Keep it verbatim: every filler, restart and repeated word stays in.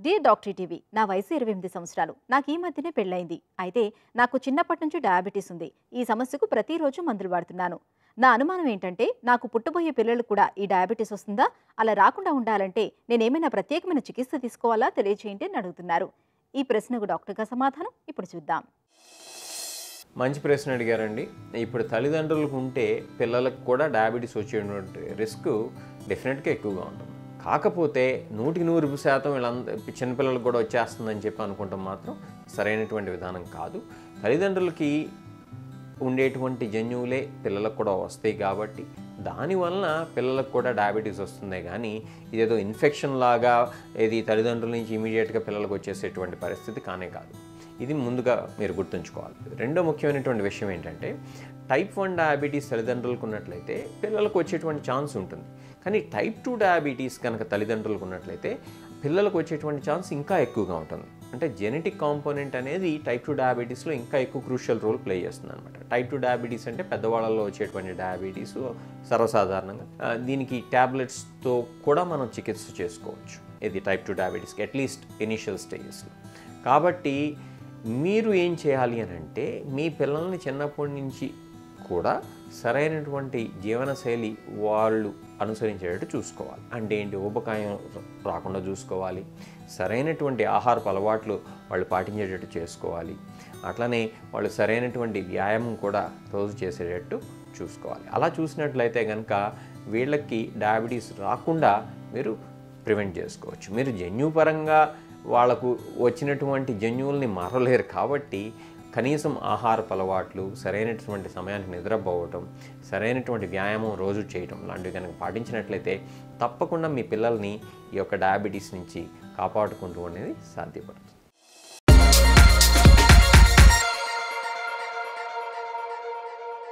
Dear doctor ETV నా వయసు ఇరవై ఎనిమిది సంవత్సరాలు. నాకు ఈ మధ్యనే పెళ్ళైంది. అయితే నాకు చిన్నప్పటి నుంచి డయాబెటీస్ ఉంది. ఈ సమస్యకు ప్రతిరోజు మందులు వాడుతున్నాను. నా అనుమానం ఏంటంటే నాకు పుట్టబోయే పిల్లలు కూడా ఈ డయాబెటీస్ వస్తుందా? అలా రాకుండా ఉండాలంటే నేనేమైనా ప్రత్యేకమైన చికిత్స తీసుకోవాలా? తెలియజేయండి అని అడుగుతున్నారు. ఈ ప్రశ్నకు డాక్టర్గా సమాధానం ఇప్పుడు చూద్దాం. మంచి ప్రశ్న అడిగారండి. ఇప్పుడు తల్లిదండ్రులకు ఉంటే పిల్లలకు కూడా డయాబెటీస్ వచ్చేటువంటి రిస్క్ డెఫినెట్గా ఎక్కువగా ఉంటుంది. కాకపోతే నూటికి నూరు శాతం వీళ్ళందరూ చిన్నపిల్లలకు కూడా వచ్చేస్తుందని చెప్పి అనుకుంటాం మాత్రం సరైనటువంటి విధానం కాదు. తల్లిదండ్రులకి ఉండేటువంటి జన్యువులే పిల్లలకు కూడా వస్తాయి కాబట్టి దానివలన పిల్లలకు కూడా డయాబెటీస్ వస్తుంది. కానీ ఇదేదో ఇన్ఫెక్షన్ లాగా ఇది తల్లిదండ్రుల నుంచి ఇమీడియట్గా పిల్లలకు వచ్చేసేటువంటి పరిస్థితి కానే కాదు. ఇది ముందుగా మీరు గుర్తుంచుకోవాలి. రెండో ముఖ్యమైనటువంటి విషయం ఏంటంటే టైప్ వన్ డయాబెటీస్ తల్లిదండ్రులకు ఉన్నట్లయితే పిల్లలకు వచ్చేటువంటి ఛాన్స్ ఉంటుంది. కానీ టైప్ టూ డయాబెటీస్ కనుక తల్లిదండ్రులకు ఉన్నట్లయితే పిల్లలకు వచ్చేటువంటి ఛాన్స్ ఇంకా ఎక్కువగా ఉంటుంది. అంటే జెనెటిక్ కాంపోనెంట్ అనేది టైప్ టూ డయాబెటీస్లో ఇంకా ఎక్కువ క్రూషియల్ రోల్ ప్లే చేస్తుంది అనమాట. టైప్ టూ డయాబెటీస్ అంటే పెద్దవాళ్ళలో వచ్చేటువంటి డయాబెటీస్ సర్వసాధారణంగా. దీనికి ట్యాబ్లెట్స్తో కూడా మనం చికిత్స చేసుకోవచ్చు. ఇది టైప్ టూ డయాబెటీస్కి అట్లీస్ట్ ఇనిషియల్ స్టేజెస్లో. కాబట్టి మీరు ఏం చేయాలి అని అంటే మీ పిల్లల్ని చిన్నప్పటి నుంచి కూడా సరైనటువంటి జీవనశైలి వాళ్ళు అనుసరించేటట్టు చూసుకోవాలి. అంటే ఏంటి, ఊబకాయం రాకుండా చూసుకోవాలి, సరైనటువంటి ఆహారపు అలవాట్లు వాళ్ళు పాటించేటట్టు చేసుకోవాలి, అట్లనే వాళ్ళు సరైనటువంటి వ్యాయామం కూడా రోజు చేసేటట్టు చూసుకోవాలి. అలా చూసినట్లయితే కనుక వీళ్ళకి డయాబెటీస్ రాకుండా మీరు ప్రివెంట్ చేసుకోవచ్చు. మీరు జన్యుపరంగా వాళ్ళకు వచ్చినటువంటి జన్యువుల్ని మారలేరు కాబట్టి కనీసం ఆహారపు అలవాట్లు, సరైనటువంటి సమయానికి నిద్రపోవటం, సరైనటువంటి వ్యాయామం రోజు చేయటం లాంటివి కనుక పాటించినట్లయితే తప్పకుండా మీ పిల్లల్ని ఈ యొక్క డయాబెటీస్ నుంచి కాపాడుకుంటూ అనేది సాధ్యపడుతుంది.